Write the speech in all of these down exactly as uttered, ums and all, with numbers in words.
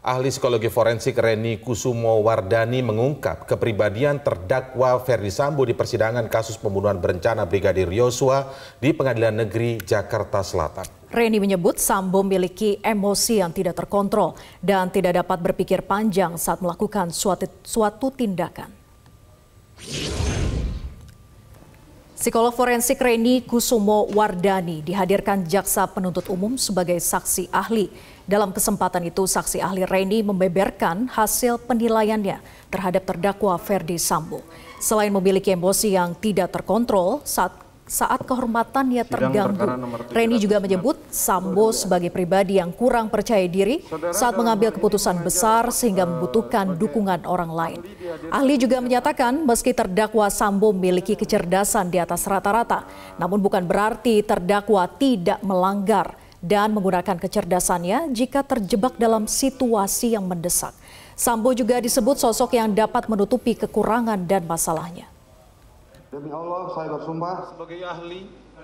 Ahli psikologi forensik Reni Kusumo Wardani mengungkap kepribadian terdakwa Ferdi Sambo di persidangan kasus pembunuhan berencana Brigadir Yosua di Pengadilan Negeri Jakarta Selatan. Reni menyebut Sambo memiliki emosi yang tidak terkontrol dan tidak dapat berpikir panjang saat melakukan suatu, suatu tindakan. Psikolog forensik Reni Kusumo Wardani dihadirkan jaksa penuntut umum sebagai saksi ahli. Dalam kesempatan itu, saksi ahli Reni membeberkan hasil penilaiannya terhadap terdakwa Ferdi Sambo. Selain memiliki emosi yang tidak terkontrol saat saat kehormatannya terganggu, Reni juga menyebut Sambo sebagai pribadi yang kurang percaya diri saat mengambil keputusan besar sehingga membutuhkan dukungan orang lain. Ahli juga menyatakan meski terdakwa Sambo memiliki kecerdasan di atas rata-rata, namun bukan berarti terdakwa tidak melanggar dan menggunakan kecerdasannya jika terjebak dalam situasi yang mendesak. Sambo juga disebut sosok yang dapat menutupi kekurangan dan masalahnya. Demi Allah, saya bersumpah sebagai ahli,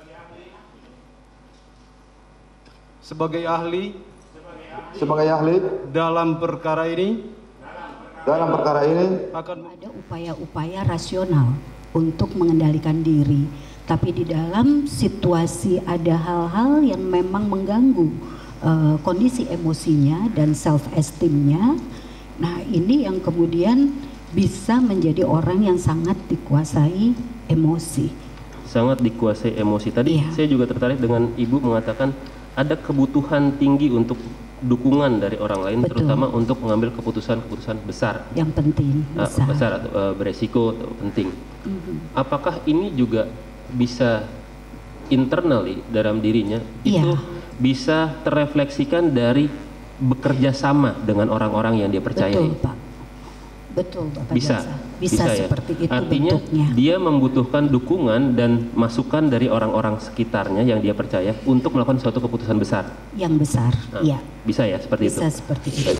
sebagai ahli, sebagai ahli dalam perkara ini, dalam perkara ini akan ada upaya-upaya rasional untuk mengendalikan diri, tapi di dalam situasi ada hal-hal yang memang mengganggu uh, kondisi emosinya dan self esteemnya. Nah, ini yang kemudian bisa menjadi orang yang sangat dikuasai emosi. Sangat dikuasai emosi. Tadi iya. Saya juga tertarik dengan Ibu mengatakan ada kebutuhan tinggi untuk dukungan dari orang lain, betul, terutama untuk mengambil keputusan-keputusan besar. Yang penting, besar, uh, besar atau uh, beresiko atau penting. Mm-hmm. Apakah ini juga bisa internally dalam dirinya, iya, itu bisa terrefleksikan dari bekerja sama dengan orang-orang yang dia percayai? Betul, Pak. Betul, Bapak bisa, Jaksa. Bisa, bisa seperti ya? itu. Artinya bentuknya. Dia membutuhkan dukungan dan masukan dari orang-orang sekitarnya yang dia percaya untuk melakukan suatu keputusan besar. Yang besar, nah, iya. Bisa ya seperti bisa itu. Bisa seperti itu.